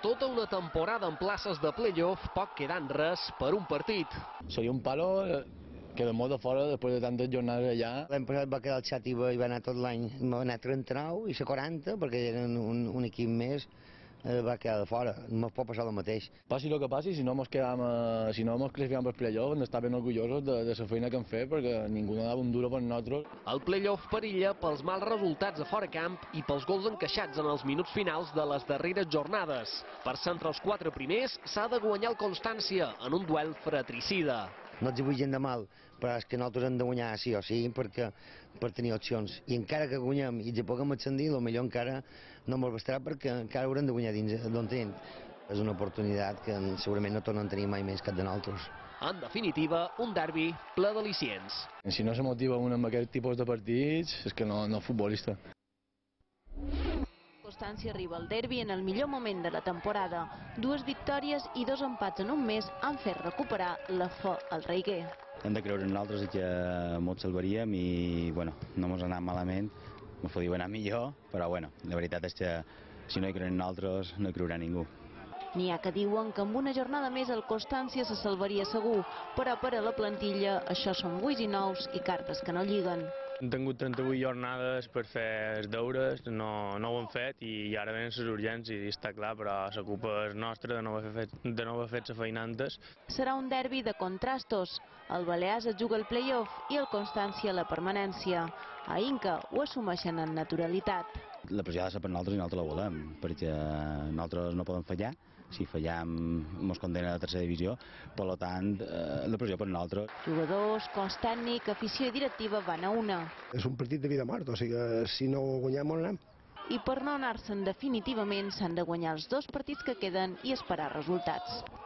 Tota una temporada en places de playoff pot quedar en res per un partit. Seria un palo que de molt de fora, després de tantes jornades allà. L'any passat va quedar el Xàtiva i va anar tot l'any, va anar 39 i 40, perquè eren un equip més, va quedar de fora. No pot passar el mateix. Passi el que passi, si no mos classificam per playoff, hem d'estar ben orgullosos de la feina que hem fet, perquè ningú no dava un duro per nosaltres. El playoff perilla pels mals resultats a fora camp i pels gols encaixats en els minuts finals de les darreres jornades. Per ser entre els 4 primers s'ha de guanyar el Constància en un duel fratricida. No els vull gent de mal, però és que nosaltres hem de guanyar sí o sí per tenir opcions. I encara que guanyem i ens puguem ascendir, potser encara no ens bastarà perquè encara haurem de guanyar dins d'on tenim. És una oportunitat que segurament no tornen a tenir mai més cap de nosaltres. En definitiva, un derbi ple d'al·licients. Si no se motiva un amb aquest tipus de partits, és que no és futbolista. Constància arriba al derbi en el millor moment de la temporada. 2 victòries i 2 empats en un mes han fet recuperar la fe al Reiguer. Hem de creure en nosaltres que ens salvaríem i bueno, no ens ha anat malament, ens podria anar millor, però bueno, la veritat és que si no hi creuen en nosaltres no hi creurà ningú. N'hi ha que diuen que amb una jornada més el Constància se salvaria segur, però per a la plantilla això són buits i nous i cartes que no lliguen. Hem tingut 38 jornades per fer els deures, no ho hem fet i ara venen les urgents i està clar, però la culpa és nostra de no haver fet la feina antes. Serà un derbi de contrastos. El Balears es juga el play-off i el Constància la permanència. A Inca ho assumeixen en naturalitat. La pressió ha de ser per nosaltres i nosaltres la volem, perquè nosaltres no podem fallar. Si fallam ens condena a la tercera divisió, per tant, la pressió per nosaltres. Jugadors, cos tècnic, afició i directiva van a una. És un partit de vida o mort, o sigui, si no guanyem on anem. I per no anar-se'n definitivament s'han de guanyar els 2 partits que queden i esperar resultats.